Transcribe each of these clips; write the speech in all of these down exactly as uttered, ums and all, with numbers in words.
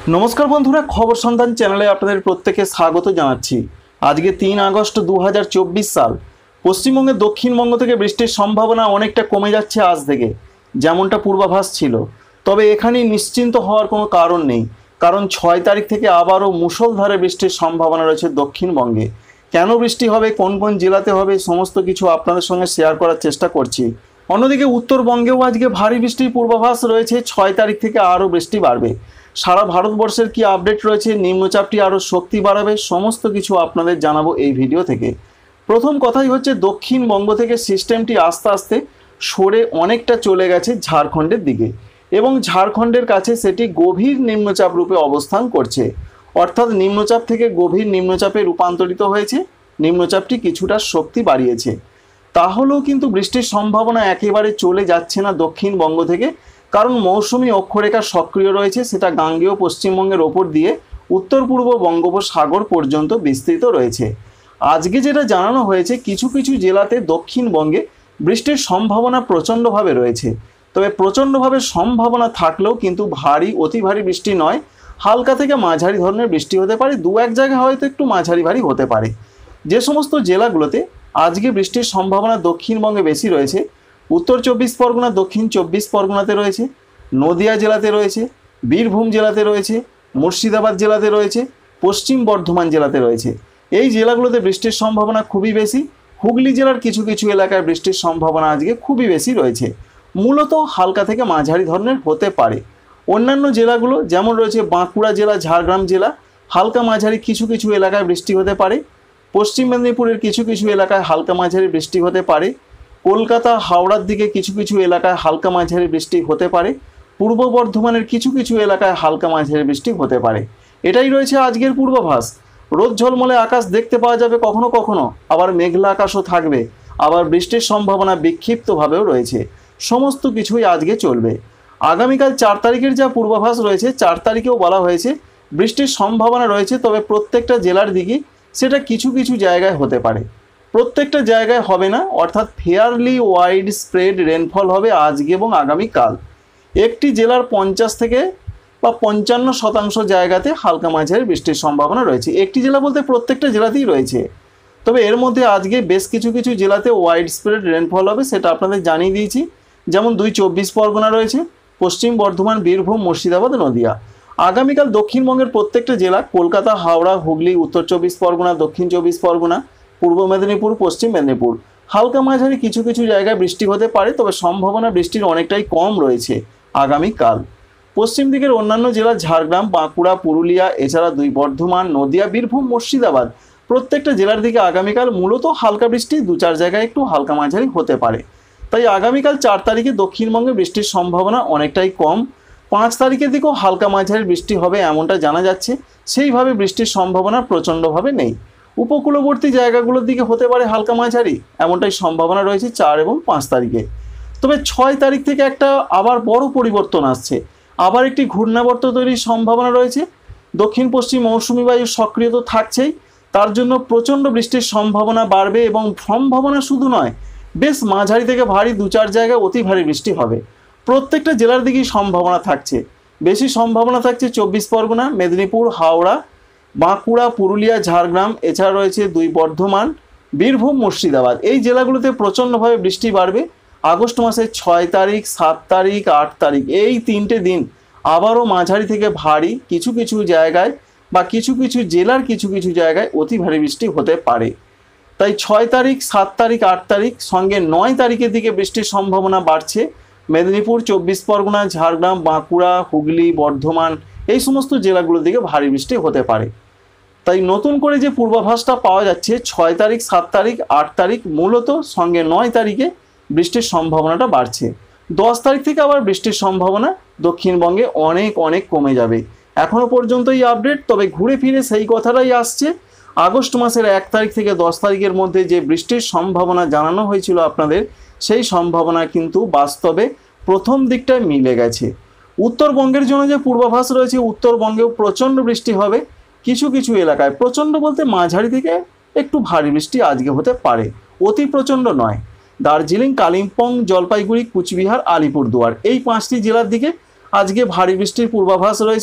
नमस्कार बंधुरा खबर सन्धान चैनले आपनादेर प्रत्येके स्वागत जानाच्छि। आज के तीन आगस्ट दो हज़ार चौबीस साल पश्चिमबंगे दक्षिणबंग थेके बृष्टिर सम्भावना अनेकटा कमे जाच्छे आज थेके जेमनटा पूर्वाभास छिलो। तबे एखाने निश्चिंत हওয়ার कोनो कारण नेই, कारण छय तारीख थेके आबारो मुसलधारे बृष्टिर सम्भावना रयेछे दक्षिणबंगे। केन बृष्टि होबे, कोन कोन जेलाते होबे, समस्त किछु आपनादेर संगे शेयर करार चेष्टा करछि। अन्यदिके उत्तरबंगेও आजके भारी बृष्टिर पूर्वाभास रयेछे, छय तारीख थेके आरो बृष्टि बाड़बे। सारा भारतवर्षेर की आपडेट रयेछे, निम्नचापटी आरो शक्ति बाड़ाबे, समस्त किछु आपनादेर जानाबो एई भिडियो थेके। प्रथम कथाई हच्छे दक्षिणबंग थेके सिस्टेमटी आस्ते आस्ते सरे अनेकटा चले गेछे झारखंडेर दिके एबं झारखंडेर काछे सेटी गभीर निम्नचाप रूपे अवस्थान करछे। अर्थात निम्नचाप थेके गभीर निम्नचापे रूपान्तरित हयेछे। निम्नचापटी किछुटा शक्ति बाड़िয়েছে। ताहलेও किन्तु बृष्टिर सम्भावना एकेबारे चले जाच्छे ना दक्षिणबंग थेके, कारण मौसुमी अक्षरेखा सक्रिय रयेछे, सेटा गांगेय पश्चिमबंगेर ओपर दिए उत्तर पूर्व बंगोपसागर पर्यन्त विस्तृत रयेछे। आजके जेटा जानानो हयेछे किछु किछु जेलाते दक्षिणबंगे बृष्टिर सम्भावना प्रचंडभावे रयेछे। तबे प्रचंडभावे सम्भावना थाकलेও किन्तु भारी अति भारी बृष्टि नय, हालका थेके माझारि धरनेर बृष्टि होते पारे, दु एक जायगाय हयतो एकटु माझारि भारी होते पारे। जे समस्त जेलागुलोते आजके बृष्टिर सम्भावना दक्षिणबंगे बेशी रयेछे, उत्तर चौबीस परगना दक्षिण चौबीस परगनाते रयेछे, नदिया जेलाते रयेछे, बीरभूम जेलाते रयेछे, मुर्शिदाबाद जेलाते रयेछे, पश्चिम बर्धमान जेलाते रयेछे। এই জেলাগুলোতে বৃষ্টির সম্ভাবনা খুবই বেশি। হুগলি জেলার কিছু কিছু এলাকায় বৃষ্টির সম্ভাবনা আজকে খুবই বেশি রয়েছে। মূলত হালকা থেকে মাঝারি ধরনের হতে পারে। অন্যান্য জেলাগুলো যেমন রয়েছে বাঁকুড়া জেলা, ঝাড়গ্রাম জেলা, হালকা মাঝারি কিছু কিছু এলাকায় বৃষ্টি হতে পারে। পশ্চিম মেদিনীপুরের কিছু কিছু এলাকায় হালকা মাঝারি বৃষ্টি হতে পারে। কলকাতা হাওড়ার দিকে কিছু কিছু এলাকায় হালকা মাঝারি বৃষ্টি হতে পারে। পূর্ব বর্ধমানের কিছু কিছু এলাকায় হালকা মাঝারি বৃষ্টি হতে পারে। এটাই রয়েছে আজকের পূর্বাভাস। রোদ ঝলমলে আকাশ দেখতে পাওয়া যাবে কখনো কখনো, আবার মেঘলা আকাশও থাকবে, আবার বৃষ্টির সম্ভাবনা বিক্ষিপ্তভাবেও রয়েছে। সমস্ত কিছুই আজকে চলবে। আগামীকাল চার তারিখের যা পূর্বাভাস রয়েছে, চার তারিখেও বলা হয়েছে বৃষ্টির সম্ভাবনা রয়েছে, তবে প্রত্যেকটা জেলার দিকে সেটা কিছু কিছু জায়গায় হতে পারে, প্রত্যেকটা জায়গায় হবে না। অর্থাৎ ফেয়ারলি ওয়াইড স্প্রেড রেনফল হবে আজকে এবং আগামীকাল। একটি জেলার পঞ্চাশ থেকে বা পঞ্চান্ন শতাংশ জায়গাতে হালকা মাঝারি বৃষ্টির সম্ভাবনা রয়েছে। একটি জেলা বলতে প্রত্যেকটা জেলাতেই রয়েছে। তবে এর মধ্যে আজকে বেশ কিছু কিছু জেলাতে ওয়াইড স্প্রেড রেনফল হবে, সেটা আপনাদের জানিয়ে দিয়েছি। যেমন দুই চব্বিশ পরগনা রয়েছে, পশ্চিম বর্ধমান, বীরভূম, মুর্শিদাবাদ, নদিয়া। আগামীকাল দক্ষিণবঙ্গের প্রত্যেকটা জেলা কলকাতা, হাওড়া, হুগলি, উত্তর চব্বিশ পরগনা, দক্ষিণ চব্বিশ পরগনা, পূর্ব মেদিনীপুর, পশ্চিম মেদিনীপুর হালকা মাঝারি কিছু কিছু জায়গায় বৃষ্টি হতে পারে, তবে সম্ভাবনা বৃষ্টির অনেকটাই কম রয়েছে আগামীকাল। পশ্চিম দিকের অন্যান্য জেলা ঝাড়গ্রাম, বাঁকুড়া, পুরুলিয়া, এছাড়া দুই বর্ধমান, নদিয়া, বীরভূম, মুর্শিদাবাদ প্রত্যেকটা জেলার দিকে আগামীকাল মূলত হালকা বৃষ্টি, দু চার জায়গায় একটু হালকা মাঝারি হতে পারে। তাই আগামীকাল চার তারিখে দক্ষিণবঙ্গে বৃষ্টির সম্ভাবনা অনেকটাই কম। পাঁচ তারিখের দিকেও হালকা মাঝারি বৃষ্টি হবে এমনটা জানা যাচ্ছে। সেইভাবে বৃষ্টির সম্ভাবনা প্রচণ্ডভাবে নেই। উপকূলবর্তী জায়গাগুলোর দিকে হতে পারে হালকা মাঝারি, এমনটাই সম্ভাবনা রয়েছে চার এবং পাঁচ তারিখে। তবে ছয় তারিখ থেকে একটা আবার বড় পরিবর্তন আসছে। আবার একটি ঘূর্ণাবর্ত তৈরির সম্ভাবনা রয়েছে। দক্ষিণ পশ্চিম মৌসুমি বায়ু সক্রিয় তো থাকছেই, তার জন্য প্রচণ্ড বৃষ্টির সম্ভাবনা বাড়বে এবং সম্ভাবনা শুধু নয়, বেশ মাঝারি থেকে ভারী দু চার জায়গায় অতি ভারী বৃষ্টি হবে। প্রত্যেকটা জেলার দিকেই সম্ভাবনা থাকছে। বেশি সম্ভাবনা থাকছে চব্বিশ পরগনা, মেদিনীপুর, হাওড়া, বাঁকুড়া, পুরুলিয়া, ঝাড়গ্রাম, এছাড়া রয়েছে দুই বর্ধমান, বীরভূম, মুর্শিদাবাদ। এই জেলাগুলোতে প্রচণ্ডভাবে বৃষ্টি বাড়বে। আগস্ট মাসের ছয় তারিখ, সাত তারিখ, আট তারিখ এই তিনটে দিন আবারও মাঝারি থেকে ভারী কিছু কিছু জায়গায় বা কিছু কিছু জেলার কিছু কিছু জায়গায় অতি ভারী বৃষ্টি হতে পারে। তাই ছয় তারিখ, সাত তারিখ, আট তারিখ সঙ্গে নয় তারিখের দিকে বৃষ্টির সম্ভাবনা বাড়ছে। মেদিনীপুর, চব্বিশ পরগনা, ঝাড়গ্রাম, বাঁকুড়া, হুগলি, বর্ধমান এই সমস্ত জেলাগুলোর দিকে ভারী বৃষ্টি হতে পারে। তাই নতুন করে যে পূর্বাভাসটা পাওয়া যাচ্ছে ছয় তারিখ, সাত তারিখ, আট তারিখ মূলত সঙ্গে নয় তারিখে বৃষ্টির সম্ভাবনাটা বাড়ছে। দশ তারিখ থেকে আবার বৃষ্টির সম্ভাবনা দক্ষিণবঙ্গে অনেক অনেক কমে যাবে। এখনও পর্যন্ত এই আপডেট, তবে ঘুরে ফিরে সেই কথাটাই আসছে। আগস্ট মাসের এক তারিখ থেকে দশ তারিখের মধ্যে যে বৃষ্টির সম্ভাবনা জানানো হয়েছিল আপনাদের, সেই সম্ভাবনা কিন্তু বাস্তবে প্রথম দিকটায় মিলে গেছে। উত্তরবঙ্গের জন্য যে পূর্বাভাস রয়েছে, উত্তরবঙ্গেও প্রচণ্ড বৃষ্টি হবে। কিছু কিছু এলাকায় প্রচণ্ড বলতে মাঝারি থেকে একটু ভারী বৃষ্টি আজকে হতে পারে, অতি প্রচণ্ড নয়। দার্জিলিং, কালিম্পং, জলপাইগুড়ি, কুচবিহার, আলিপুরদুয়ার এই পাঁচটি জেলার দিকে আজকে ভারী বৃষ্টির পূর্বাভাস রয়েছে।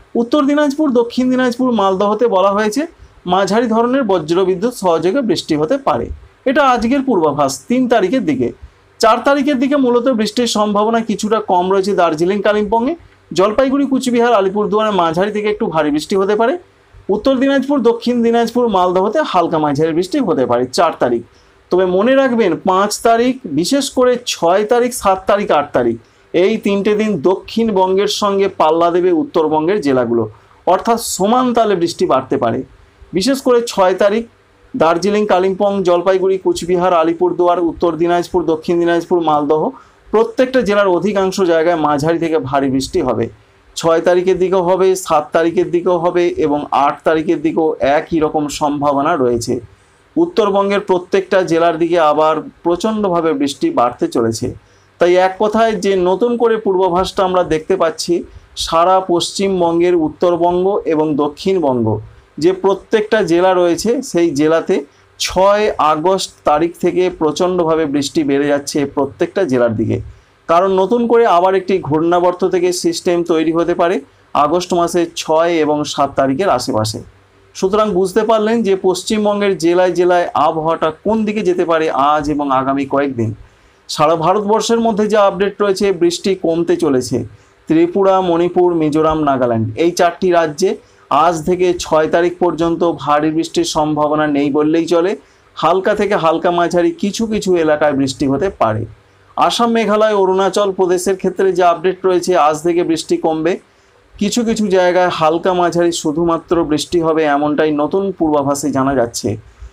উত্তর দিনাজপুর, দক্ষিণ দিনাজপুর, মালদহতে বলা হয়েছে মাঝারি ধরনের বজ্রবিদ্যুৎ সহযোগে বৃষ্টি হতে পারে। এটা আজকের পূর্বাভাস তিন তারিখের দিকে। চার তারিখের দিকে মূলত বৃষ্টির সম্ভাবনা কিছুটা কম রয়েছে দার্জিলিং, কালিম্পংয়ে। জলপাইগুড়ি, কুচবিহার, আলিপুরদুয়ারে মাঝারি থেকে একটু ভারী বৃষ্টি হতে পারে। উত্তর দিনাজপুর, দক্ষিণ দিনাজপুর, মালদহতে হালকা মাঝারি বৃষ্টি হতে পারে চার তারিখ। তবে মনে রাখবেন পাঁচ তারিখ, বিশেষ করে ছয় তারিখ, সাত তারিখ, আট তারিখ এই তিনটে দিন দক্ষিণবঙ্গের সঙ্গে পাল্লা দেবে উত্তরবঙ্গের জেলাগুলো, অর্থাৎ সমান তালে বৃষ্টি বাড়তে পারে। বিশেষ করে ছয় তারিখ দার্জিলিং, কালিম্পং, জলপাইগুড়ি, কুচবিহার, আলিপুরদুয়ার, উত্তর দিনাজপুর, দক্ষিণ দিনাজপুর, মালদহ প্রত্যেকটা জেলার অধিকাংশ জায়গায় মাঝারি থেকে ভারী বৃষ্টি হবে। ছয় তারিখের দিকেও হবে, সাত তারিখের দিকেও হবে এবং আট তারিখের দিকেও একই রকম সম্ভাবনা রয়েছে। উত্তরবঙ্গের প্রত্যেকটা জেলার দিকে আবার প্রচণ্ডভাবে বৃষ্টি বাড়তে চলেছে। তাই এক কথায় যে নতুন করে পূর্বাভাসটা আমরা দেখতে পাচ্ছি, সারা পশ্চিমবঙ্গের উত্তরবঙ্গ এবং দক্ষিণবঙ্গ যে প্রত্যেকটা জেলা রয়েছে সেই জেলাতে ছয় আগস্ট তারিখ থেকে প্রচণ্ডভাবে বৃষ্টি বেড়ে যাচ্ছে প্রত্যেকটা জেলার দিকে। কারণ নতুন করে আবার একটি ঘূর্ণাবর্ত থেকে সিস্টেম তৈরি হতে পারে আগস্ট মাসের ছয় এবং সাত তারিখের আশেপাশে। সুতরাং বুঝতে পারলেন যে পশ্চিমবঙ্গের জেলায় জেলায় আবহাওয়াটা কোন দিকে যেতে পারে আজ এবং আগামী কয়েকদিন। সারা ভারতবর্ষের মধ্যে যে আপডেট রয়েছে, বৃষ্টি কমতে চলেছে। ত্রিপুরা, মণিপুর, মিজোরাম, নাগাল্যান্ড এই চারটি রাজ্যে আজ থেকে ছয় তারিখ পর্যন্ত ভারী বৃষ্টির সম্ভাবনা নেই বললেই চলে। হালকা থেকে হালকা মাঝারি কিছু কিছু এলাকায় বৃষ্টি হতে পারে। আসাম, মেঘালয়, অরুণাচল প্রদেশের ক্ষেত্রে যে আপডেট রয়েছে, আজ থেকে বৃষ্টি কমবে। কিছু কিছু জায়গায় হালকা মাঝারি শুধুমাত্র বৃষ্টি হবে, এমনটাই নতুন পূর্বাভাসে জানা যাচ্ছে।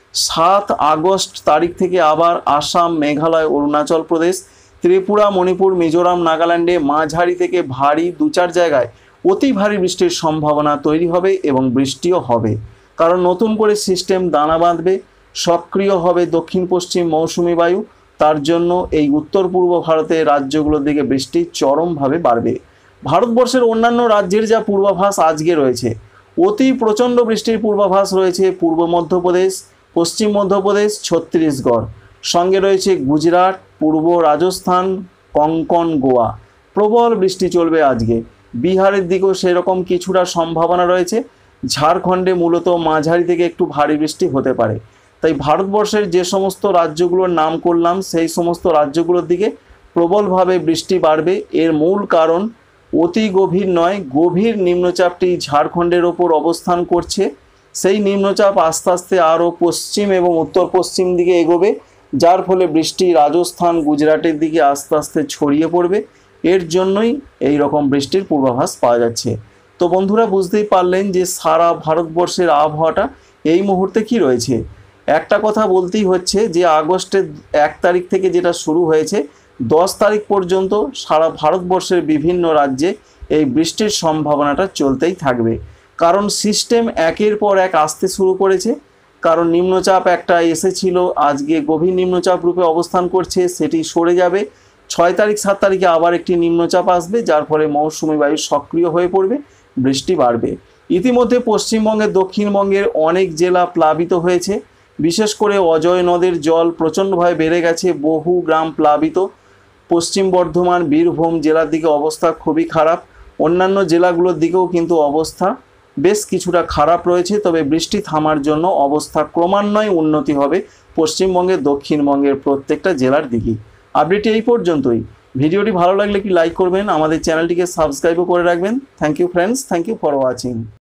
সাত আগস্ট তারিখ থেকে আবার আসাম, মেঘালয়, অরুণাচল প্রদেশ, ত্রিপুরা, মণিপুর, মিজোরাম, নাগাল্যান্ডে মাঝারি থেকে ভারী দু চার জায়গায় অতি ভারী বৃষ্টির সম্ভাবনা তৈরি হবে এবং বৃষ্টিও হবে। কারণ নতুন করে সিস্টেম দানা বাঁধবে, সক্রিয় হবে দক্ষিণ পশ্চিম মৌসুমি বায়ু। তার জন্য এই উত্তর পূর্ব ভারতের রাজ্যগুলোর দিকে বৃষ্টি চরমভাবে বাড়বে। ভারতবর্ষের অন্যান্য রাজ্যের যা পূর্বাভাস আজকে রয়েছে, অতি প্রচণ্ড বৃষ্টির পূর্বাভাস রয়েছে পূর্ব মধ্যপ্রদেশ, পশ্চিম মধ্যপ্রদেশ, ছত্তিশগড়, সঙ্গে রয়েছে গুজরাট, পূর্ব রাজস্থান, কঙ্কন, গোয়া। প্রবল বৃষ্টি চলবে আজকে। বিহারের দিকেও সেরকম কিছুটা সম্ভাবনা রয়েছে। ঝাড়খণ্ডে মূলত মাঝারি থেকে একটু ভারী বৃষ্টি হতে পারে। তাই ভারতবর্ষের যে সমস্ত রাজ্যগুলোর নাম করলাম সেই সমস্ত রাজ্যগুলোর দিকে প্রবলভাবে বৃষ্টি বাড়বে। এর মূল কারণ অতি গভীর নয়, গভীর নিম্নচাপটি ঝাড়খণ্ডের ওপর অবস্থান করছে। সেই নিম্নচাপ আস্তে আস্তে আরও পশ্চিম এবং উত্তর পশ্চিম দিকে এগোবে, যার ফলে বৃষ্টি রাজস্থান, গুজরাটের দিকে আস্তে আস্তে ছড়িয়ে পড়বে। এর জন্যই এই রকম বৃষ্টির পূর্বাভাস পাওয়া যাচ্ছে। তো বন্ধুরা বুঝতেই পারলেন যে সারা ভারতবর্ষের আবহাওয়াটা এই মুহূর্তে কি রয়েছে। একটা কথা বলতেই হচ্ছে যে আগস্টের এক তারিখ থেকে যেটা শুরু হয়েছে, দশ তারিখ পর্যন্ত সারা ভারতবর্ষের বিভিন্ন রাজ্যে এই বৃষ্টির সম্ভাবনাটা চলতেই থাকবে। কারণ সিস্টেম একের পর এক আসতে শুরু করেছে। কারণ নিম্নচাপ একটা এসেছিল, আজকে গভীর নিম্নচাপ রূপে অবস্থান করছে, সেটি সরে যাবে। ছয় তারিখ, সাত তারিখে আবার একটি নিম্নচাপ আসবে, যার ফলে মৌসুমি বায়ু সক্রিয় হয়ে পড়বে, বৃষ্টি বাড়বে। ইতিমধ্যে পশ্চিমবঙ্গের, দক্ষিণবঙ্গের অনেক জেলা প্লাবিত হয়েছে। বিশেষ করে অজয় নদের জল প্রচণ্ডভাবে বেড়ে গেছে, বহু গ্রাম প্লাবিত। পশ্চিম বর্ধমান, বীরভূম জেলার দিকে অবস্থা খুবই খারাপ। অন্যান্য জেলাগুলোর দিকেও কিন্তু অবস্থা বেশ কিছুটা খারাপ রয়েছে। তবে বৃষ্টি থামার জন্য অবস্থা ক্রমান্বয়ে উন্নতি হবে পশ্চিমবঙ্গের, দক্ষিণবঙ্গের প্রত্যেকটা জেলার দিকে। আপডেট এই পর্যন্তই। ভিডিওটি ভালো লাগলে কি লাইক করবেন, আমাদের চ্যানেলটিকে সাবস্ক্রাইবও করে রাখবেন। Thank you friends, thank you for watching.